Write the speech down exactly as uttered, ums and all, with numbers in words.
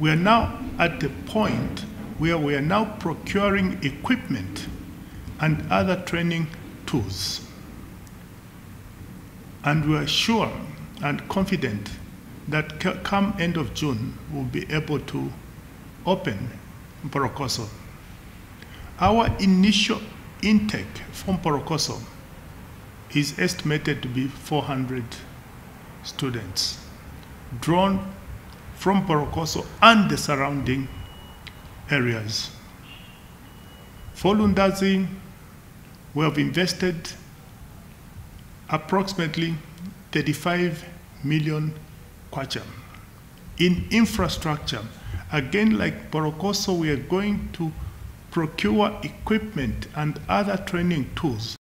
We are now at the point where we are now procuring equipment and other training tools. And we are sure and confident that come end of June, we'll be able to open Mporokoso. Our initial intake from Mporokoso is estimated to be four hundred students, drawn from Mporokoso and the surrounding areas. For Lundazi, we have invested approximately thirty-five million kwacha in infrastructure. Again, like Mporokoso, we are going to procure equipment and other training tools